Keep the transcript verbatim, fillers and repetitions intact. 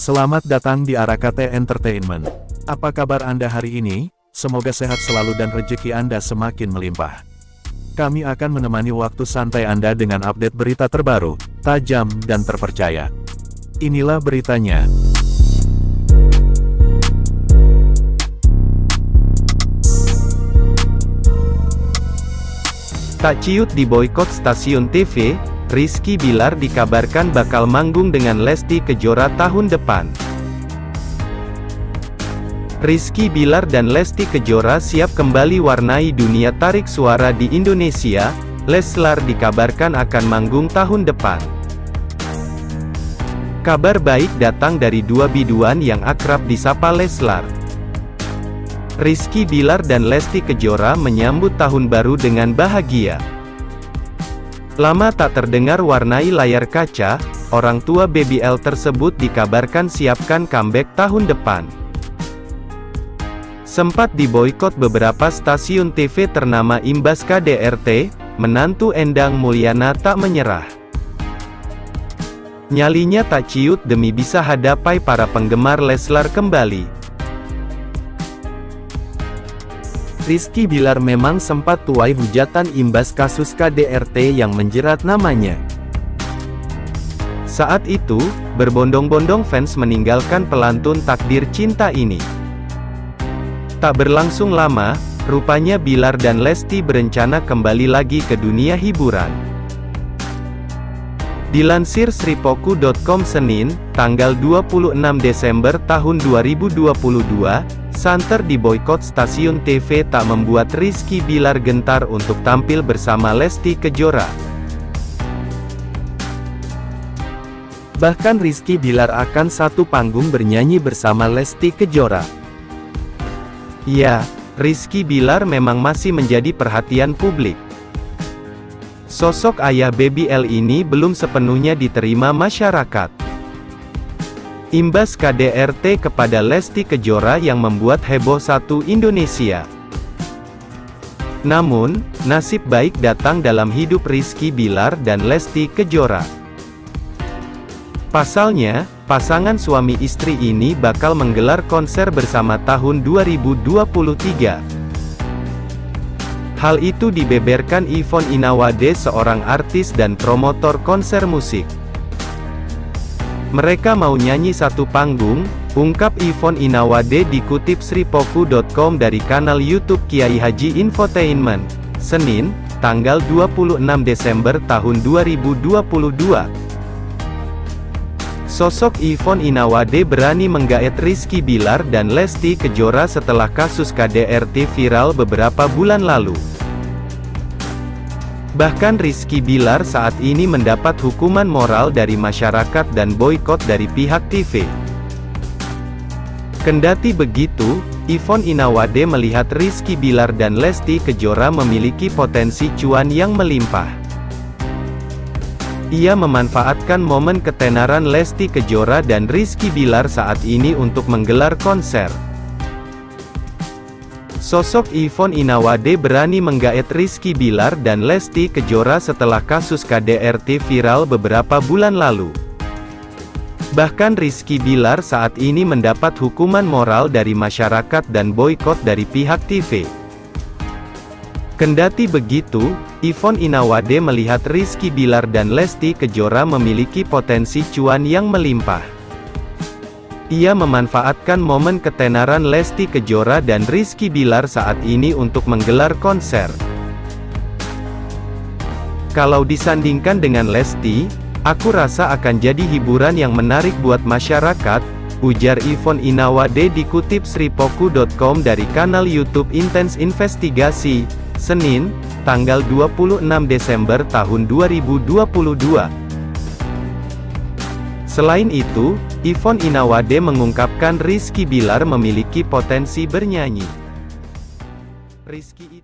Selamat datang di Arakate Entertainment. Apa kabar Anda hari ini? Semoga sehat selalu dan rezeki Anda semakin melimpah. Kami akan menemani waktu santai Anda dengan update berita terbaru, tajam dan terpercaya. Inilah beritanya. Tak ciut diboikot stasiun T V, Rizky Billar dikabarkan bakal manggung dengan Lesti Kejora tahun depan. Rizky Billar dan Lesti Kejora siap kembali warnai dunia tarik suara di Indonesia. Leslar dikabarkan akan manggung tahun depan. Kabar baik datang dari dua biduan yang akrab disapa Leslar. Rizky Billar dan Lesti Kejora menyambut tahun baru dengan bahagia. Lama tak terdengar warnai layar kaca, orang tua B B L tersebut dikabarkan siapkan comeback tahun depan. Sempat diboikot beberapa stasiun T V ternama imbas K D R T, menantu Endang Mulyana tak menyerah. Nyalinya tak ciut demi bisa hadapi para penggemar Leslar kembali. Rizky Billar memang sempat tuai hujatan imbas kasus K D R T yang menjerat namanya. Saat itu, berbondong-bondong fans meninggalkan pelantun takdir cinta ini. Tak berlangsung lama, rupanya Billar dan Lesti berencana kembali lagi ke dunia hiburan. Dilansir sripoku titik com Senin, tanggal dua puluh enam Desember tahun dua ribu dua puluh dua, santer diboikot stasiun T V tak membuat Rizky Billar gentar untuk tampil bersama Lesti Kejora. Bahkan Rizky Billar akan satu panggung bernyanyi bersama Lesti Kejora. Ya, Rizky Billar memang masih menjadi perhatian publik. Sosok ayah B B L ini belum sepenuhnya diterima masyarakat. Imbas K D R T kepada Lesti Kejora yang membuat heboh satu Indonesia. Namun, nasib baik datang dalam hidup Rizky Billar dan Lesti Kejora. Pasalnya, pasangan suami istri ini bakal menggelar konser bersama tahun dua ribu dua puluh tiga. Hal itu dibeberkan Yvonne Inawade, seorang artis dan promotor konser musik. Mereka mau nyanyi satu panggung, ungkap Yvonne Inawade dikutip sripoku titik com dari kanal YouTube Kiai Haji Infotainment, Senin, tanggal dua puluh enam Desember tahun dua ribu dua puluh dua. Sosok Yvonne Inawade berani menggaet Rizky Billar dan Lesti Kejora setelah kasus K D R T viral beberapa bulan lalu. Bahkan Rizky Billar saat ini mendapat hukuman moral dari masyarakat dan boikot dari pihak T V. Kendati begitu, Yvonne Inawade melihat Rizky Billar dan Lesti Kejora memiliki potensi cuan yang melimpah. Ia memanfaatkan momen ketenaran Lesti Kejora dan Rizky Billar saat ini untuk menggelar konser. Sosok Yvonne Inawade berani menggaet Rizky Billar dan Lesti Kejora setelah kasus K D R T viral beberapa bulan lalu. Bahkan Rizky Billar saat ini mendapat hukuman moral dari masyarakat dan boikot dari pihak T V. Kendati begitu, Yvonne Inawade melihat Rizky Billar dan Lesti Kejora memiliki potensi cuan yang melimpah. Ia memanfaatkan momen ketenaran Lesti Kejora dan Rizky Billar saat ini untuk menggelar konser. Kalau disandingkan dengan Lesti, aku rasa akan jadi hiburan yang menarik buat masyarakat, ujar Yvonne Inawade dikutip sripoku titik com dari kanal YouTube Intens Investigasi, Senin, tanggal dua puluh enam Desember tahun dua ribu dua puluh dua. Selain itu, Yvonne Inawade mengungkapkan Rizky Billar memiliki potensi bernyanyi. Rizky